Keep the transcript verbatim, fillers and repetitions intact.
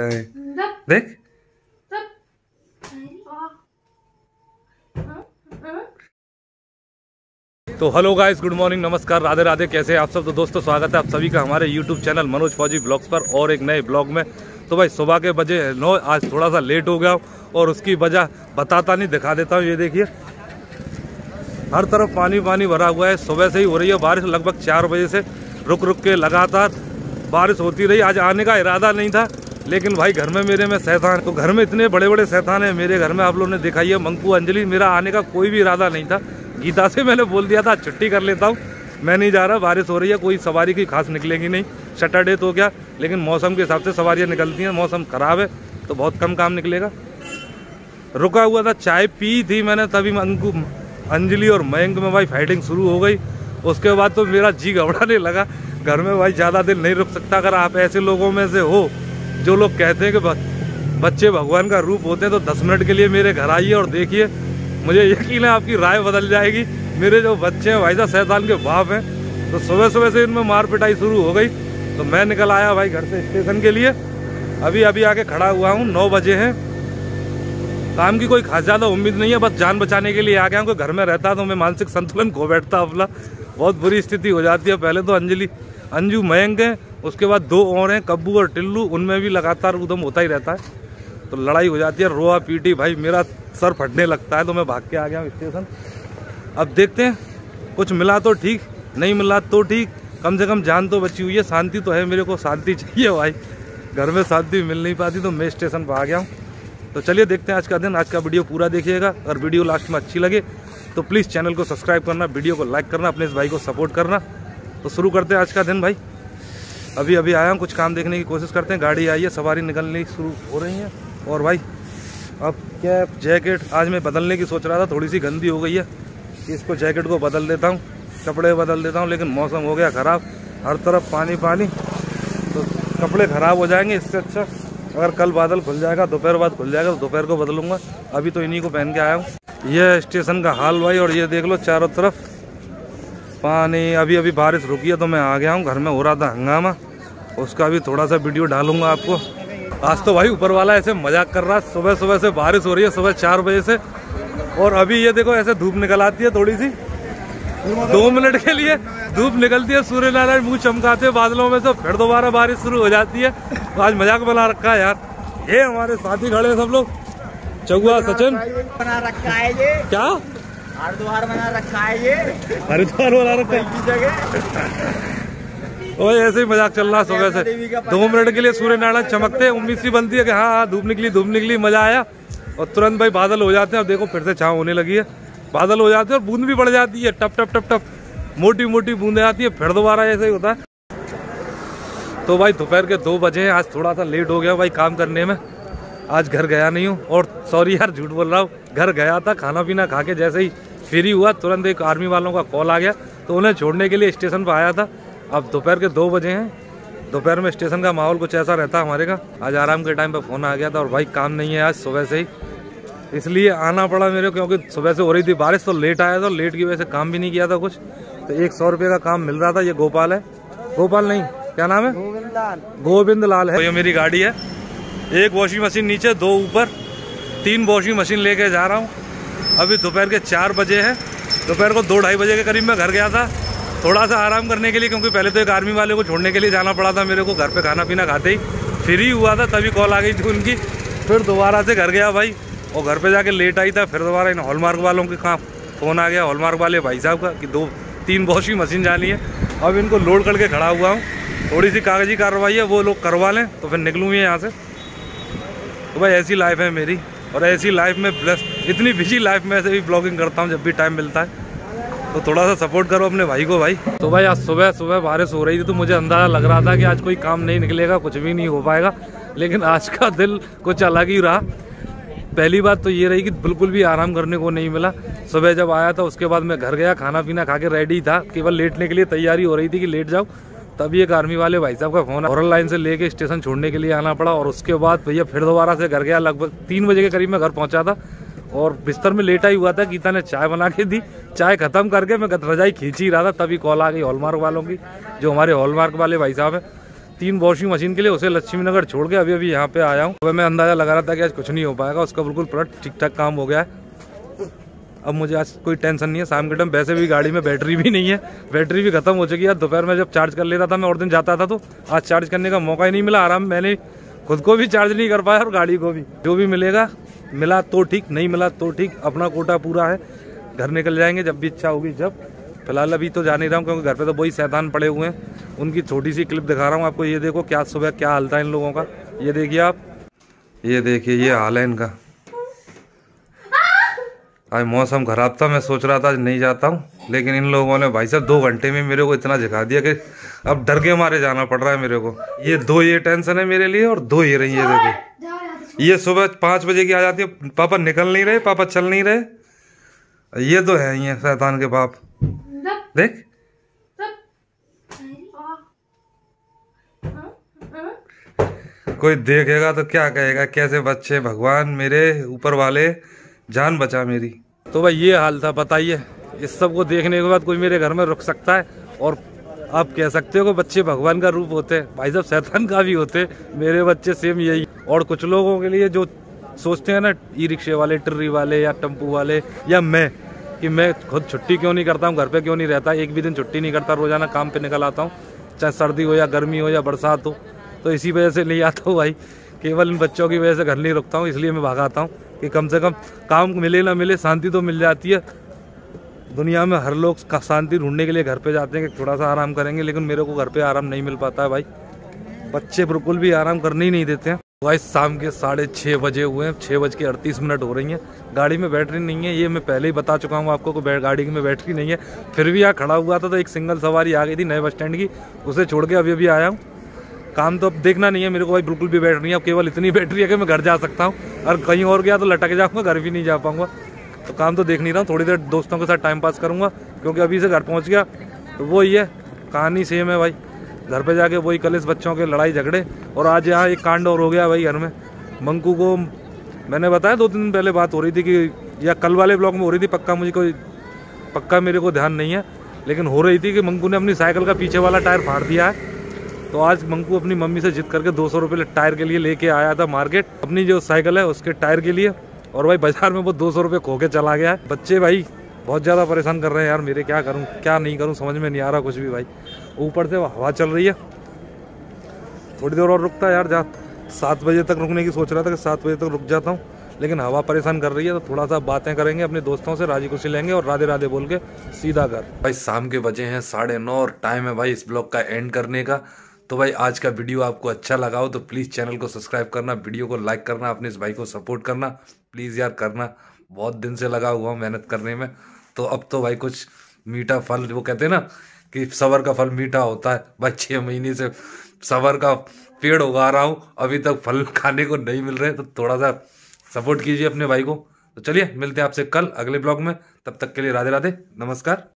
देख तो hello guys, good morning, नमस्कार, राधे राधे। कैसे हैं आप सब? तो दोस्तों स्वागत है आप सभी का हमारे यूट्यूब चैनल मनोज फौजी ब्लॉग्स पर और एक नए ब्लॉग में। तो भाई सुबह के बजे नौ, आज थोड़ा सा लेट हो गया और उसकी वजह बताता नहीं, दिखा देता हूँ। ये देखिए हर तरफ पानी पानी भरा हुआ है। सुबह से ही हो रही है बारिश, लगभग चार बजे से रुक रुक के लगातार बारिश होती रही। आज आने का इरादा नहीं था, लेकिन भाई घर में मेरे में शैतान, तो घर में इतने बड़े बड़े शैतान है मेरे घर में, आप लोगों ने देखा ही है। मंकू, अंजलि, मेरा आने का कोई भी इरादा नहीं था। गीता से मैंने बोल दिया था छुट्टी कर लेता हूँ, मैं नहीं जा रहा, बारिश हो रही है, कोई सवारी की खास निकलेगी नहीं। सैटरडे तो क्या, लेकिन मौसम के हिसाब से सवारियाँ निकलती हैं। मौसम खराब है तो बहुत कम काम निकलेगा। रुका हुआ था, चाय पी थी मैंने, तभी मंकू, अंजलि और मयंक में भाई फाइटिंग शुरू हो गई। उसके बाद तो मेरा जी घबराने लगा। घर में भाई ज़्यादा दिन नहीं रुक सकता। अगर आप ऐसे लोगों में से हो जो लोग कहते हैं कि बच्चे भगवान का रूप होते हैं, तो दस मिनट के लिए मेरे घर आइए और देखिए, मुझे यकीन है आपकी राय बदल जाएगी। मेरे जो बच्चे हैं भाई साहब शैतान के बाप हैं। तो सुबह सुबह से इनमें मार पिटाई शुरू हो गई, तो मैं निकल आया भाई घर से स्टेशन के लिए। अभी अभी आके खड़ा हुआ हूँ, नौ बजे हैं। काम की कोई खास ज़्यादा उम्मीद नहीं है, बस जान बचाने के लिए आ गया हूँ। घर में रहता तो मैं मानसिक संतुलन खो बैठता अपना, बहुत बुरी स्थिति हो जाती है। पहले तो अंजलि, अंजू, मयंक है, उसके बाद दो और हैं, कब्बू और टिल्लू, उनमें भी लगातार उधम होता ही रहता है। तो लड़ाई हो जाती है, रोआ पीटी, भाई मेरा सर फटने लगता है। तो मैं भाग के आ गया हूँ स्टेशन। अब देखते हैं, कुछ मिला तो ठीक, नहीं मिला तो ठीक, कम से कम जान तो बची हुई है। शांति तो है, मेरे को शांति चाहिए भाई, घर में शांति मिल नहीं पाती, तो मैं स्टेशन पर आ गया हूँ। तो चलिए देखते हैं आज का दिन। आज का वीडियो पूरा देखिएगा। अगर वीडियो लास्ट में अच्छी लगे तो प्लीज़ चैनल को सब्सक्राइब करना, वीडियो को लाइक करना, अपने इस भाई को सपोर्ट करना। तो शुरू करते हैं आज का दिन भाई। अभी अभी आया हूँ, कुछ काम देखने की कोशिश करते हैं। गाड़ी आई है, सवारी निकलनी शुरू हो रही है। और भाई अब क्या, जैकेट आज मैं बदलने की सोच रहा था, थोड़ी सी गंदी हो गई है, इसको जैकेट को बदल देता हूँ, कपड़े बदल देता हूँ। लेकिन मौसम हो गया ख़राब, हर तरफ पानी पानी, तो कपड़े ख़राब हो जाएंगे। इससे अच्छा अगर कल बादल खुल जाएगा, दोपहर बाद खुल जाएगा, तो दोपहर को बदलूंगा। अभी तो इन्हीं को पहन के आया हूँ। यह स्टेशन का हाल भाई, और ये देख लो चारों तरफ पानी। अभी अभी बारिश रुकी है तो मैं आ गया हूँ। घर में हो रहा था हंगामा, उसका भी थोड़ा सा वीडियो डालूंगा आपको। आज तो भाई ऊपर वाला ऐसे मजाक कर रहा है, सुबह सुबह से बारिश हो रही है, सुबह चार बजे से। और अभी ये देखो ऐसे धूप निकल आती है थोड़ी सी, दो मिनट के लिए धूप निकलती है, सूर्य नारायण मुँह चमकाते हैं बादलों में से, फिर दोबारा बारिश शुरू हो जाती है। तो आज मजाक बना रखा है यार। ये हमारे साथी खड़े हैं सब लोग, चौआ, सचिन बना रखा है ये, क्या हरिद्वार बना रखा है ये, हरिद्वार बना रखा है। और ऐसे ही मजाक चल रहा है सुबह से। दो मिनट के लिए सूर्य नारायण चमकते हैं, उम्मीद सी बनती है कि हाँ हाँ धूप निकली, धूप निकली, मजा आया। और तुरंत भाई बादल हो जाते हैं। अब देखो फिर से छाँव होने लगी है, बादल हो जाते हैं और बूंद भी पड़ जाती है, टप टप टप टप, मोटी मोटी बूंदें आती है, फिर दोबारा ऐसे ही होता है। तो भाई दोपहर के दो बजे हैं, आज थोड़ा सा लेट हो गया भाई काम करने में। आज घर गया नहीं हूँ, और सॉरी यार झूठ बोल रहा हूँ, घर गया था। खाना पीना खा के जैसे ही फ्री हुआ, तुरंत एक आर्मी वालों का कॉल आ गया, तो उन्हें छोड़ने के लिए स्टेशन पर आया था। अब दोपहर के दो बजे हैं। दोपहर में स्टेशन का माहौल कुछ ऐसा रहता है हमारे का। आज आराम के टाइम पर फ़ोन आ गया था, और भाई काम नहीं है आज सुबह से ही, इसलिए आना पड़ा मेरे को, क्योंकि सुबह से हो रही थी बारिश। तो लेट आया था, लेट की वजह से काम भी नहीं किया था कुछ। तो एक सौ रुपये का काम मिल रहा था। ये गोपाल है, गोपाल नहीं क्या नाम है, गोविंद लाल, गोविंद लाल है। ये मेरी गाड़ी है, एक वॉशिंग मशीन नीचे, दो ऊपर, तीन वॉशिंग मशीन लेके जा रहा हूँ। अभी दोपहर के चार बजे हैं। दोपहर को दो ढाई बजे के करीब मैं घर गया था, थोड़ा सा आराम करने के लिए, क्योंकि पहले तो एक आर्मी वाले को छोड़ने के लिए जाना पड़ा था मेरे को। घर पे खाना पीना खाते ही फ्री हुआ था, तभी कॉल आ गई थी उनकी। फिर दोबारा से घर गया भाई, और घर पे जाके लेट आई था। फिर दोबारा इन हॉलमार्क वालों के कहाँ फ़ोन आ गया, हॉलमार्क वाले भाई साहब का, कि दो तीन वॉशिंग मशीन जानी है। अब इनको लोड करके खड़ा हुआ हूँ। थोड़ी सी कागजी कार्रवाई है, वो लोग करवा लें तो फिर निकलूँ यहाँ से। तो भाई ऐसी लाइफ है मेरी, और ऐसी लाइफ में प्लस इतनी बिजी लाइफ में ऐसे भी ब्लॉगिंग करता हूँ जब भी टाइम मिलता है। तो थोड़ा सा सपोर्ट करो अपने भाई को भाई। तो भाई आज सुबह सुबह बारिश हो रही थी, तो मुझे अंदाज़ा लग रहा था कि आज कोई काम नहीं निकलेगा, कुछ भी नहीं हो पाएगा। लेकिन आज का दिल कुछ अलग ही रहा। पहली बात तो ये रही कि बिल्कुल भी आराम करने को नहीं मिला। सुबह जब आया था उसके बाद मैं घर गया, खाना पीना खा के रेडी था, केवल लेटने के लिए तैयारी हो रही थी कि लेट जाओ। तभी एक आर्मी वाले भाई साहब का फोन, हॉरर लाइन से लेके स्टेशन छोड़ने के लिए आना पड़ा। और उसके बाद भैया फिर दोबारा से घर गया। लगभग तीन बजे के करीब मैं घर पहुंचा था, और बिस्तर में लेटा ही हुआ था। गीता ने चाय बना के दी, चाय खत्म करके मैं रजाई खींच ही रहा था, तभी कॉल आ गई हॉलमार्क वालों की, जो हमारे हॉलमार्क वाले भाई साहब हैं। तीन वॉशिंग मशीन के लिए उसे लक्ष्मी नगर छोड़ के अभी अभी यहाँ पे आया हूँ। तो मैं अंदाजा लगा रहा था कि आज कुछ नहीं हो पाएगा, उसका बिल्कुल पूरा ठीक ठाक काम हो गया है। अब मुझे आज कोई टेंशन नहीं है। शाम के टाइम वैसे भी गाड़ी में बैटरी भी नहीं है, बैटरी भी खत्म हो चुकी है। दोपहर में जब चार्ज कर लेता था मैं और दिन जाता था, तो आज चार्ज करने का मौका ही नहीं मिला। आराम मैंने खुद को भी चार्ज नहीं कर पाया और गाड़ी को भी। जो भी मिलेगा मिला तो ठीक, नहीं मिला तो ठीक, अपना कोटा पूरा है। घर निकल जाएंगे जब भी इच्छा होगी जब। फिलहाल अभी तो जा नहीं रहा हूँ क्योंकि घर पे तो वही शैतान पड़े हुए हैं। उनकी छोटी सी क्लिप दिखा रहा हूँ आपको। ये देखो क्या सुबह क्या हाल था इन लोगों का, ये देखिए आप, ये देखिए ये हाल है इनका। आज मौसम खराब था, मैं सोच रहा था आज नहीं जाता हूँ, लेकिन इन लोगों ने भाई साहब दो घंटे में मेरे को इतना झिका दिया कि अब डर के मारे जाना पड़ रहा है मेरे को। ये दो ये टेंशन है मेरे लिए और दो ये रही है। देखो ये सुबह पाँच बजे की आ जाती है, पापा निकल नहीं रहे, पापा चल नहीं रहे। ये तो है ही शैतान के बाप। देख कोई देखेगा तो क्या कहेगा, कैसे बच्चे, भगवान मेरे ऊपर वाले जान बचा मेरी। तो भाई ये हाल था, बताइए इस सब को देखने के बाद कोई मेरे घर में रुक सकता है? और आप कह सकते हो कि बच्चे भगवान का रूप होते हैं, भाई साहब शैतान का भी होते। मेरे बच्चे सेम यही। और कुछ लोगों के लिए जो सोचते हैं ना, ई रिक्शे वाले, ट्री वाले या टेम्पू वाले या मैं, कि मैं खुद छुट्टी क्यों नहीं करता हूँ, घर पे क्यों नहीं रहता, एक भी दिन छुट्टी नहीं करता, रोजाना काम पे निकल आता हूँ, चाहे सर्दी हो या गर्मी हो या बरसात हो। तो इसी वजह से नहीं आता हूँ भाई, केवल इन बच्चों की वजह से घर नहीं रुकता हूँ। इसलिए मैं भागाता हूँ कि कम से कम काम मिले ना मिले शांति तो मिल जाती है। दुनिया में हर लोग का शांति ढूंढने के लिए घर पे जाते हैं कि थोड़ा सा आराम करेंगे, लेकिन मेरे को घर पे आराम नहीं मिल पाता है भाई। बच्चे बिल्कुल भी आराम करने ही नहीं देते हैं। भाई शाम के साढ़े छः बजे हुए हैं, छः बज के अड़तीस मिनट हो रही हैं। गाड़ी में बैटरी नहीं है, ये मैं पहले ही बता चुका हूँ आपको कि गाड़ी में बैटरी नहीं है। फिर भी यहाँ खड़ा हुआ था तो एक सिंगल सवारी आ गई थी नए बस स्टैंड की, उसे छोड़ के अभी अभी आया हूँ। काम तो अब देखना नहीं है मेरे को भाई, बिल्कुल भी बैटरी नहीं है। अब केवल इतनी बैटरी है कि मैं घर जा सकता हूँ, और कहीं और गया तो लटक जाऊँगा, घर भी नहीं जा पाऊँगा। तो काम तो देख नहीं रहा हूँ, थोड़ी देर दोस्तों के साथ टाइम पास करूँगा, क्योंकि अभी से घर पहुँच गया तो वही है, कहानी सेम है भाई। घर पे जाके वही कलेश बच्चों के लड़ाई झगड़े। और आज यहाँ एक कांड और हो गया भाई घर में। मंकू को मैंने बताया दो तीन दिन पहले बात हो रही थी कि, या कल वाले ब्लॉग में हो रही थी, पक्का मुझे कोई पक्का मेरे को ध्यान नहीं है, लेकिन हो रही थी कि मंकू ने अपनी साइकिल का पीछे वाला टायर फाड़ दिया है। तो आज मंकू अपनी मम्मी से जिद करके दो सौ रुपये टायर के लिए लेके आया था मार्केट, अपनी जो साइकिल है उसके टायर के लिए। और भाई बाजार में वो दो सौ रुपये खो के चला गया है। बच्चे भाई बहुत ज़्यादा परेशान कर रहे हैं यार मेरे, क्या करूं क्या नहीं करूं समझ में नहीं आ रहा कुछ भी भाई। ऊपर से हवा चल रही है, थोड़ी देर और रुकता है यार, जा सात बजे तक रुकने की सोच रहा था कि सात बजे तक रुक जाता हूँ, लेकिन हवा परेशान कर रही है। तो थोड़ा सा बातें करेंगे अपने दोस्तों से, राजी खुशी लेंगे और राधे राधे बोल के सीधा घर। भाई शाम के बजे हैं साढ़े नौ और टाइम है भाई इस ब्लॉग का एंड करने का। तो भाई आज का वीडियो आपको अच्छा लगा हो तो प्लीज़ चैनल को सब्सक्राइब करना, वीडियो को लाइक करना, अपने इस भाई को सपोर्ट करना प्लीज़ यार करना। बहुत दिन से लगा हुआ हूँ मेहनत करने में, तो अब तो भाई कुछ मीठा फल, वो कहते हैं ना कि सबर का फल मीठा होता है, भाई छः महीने से सबर का पेड़ उगा रहा हूँ, अभी तक फल खाने को नहीं मिल रहे। तो थोड़ा सा सपोर्ट कीजिए अपने भाई को। तो चलिए मिलते हैं आपसे कल अगले ब्लॉग में, तब तक के लिए राधे राधे, नमस्कार।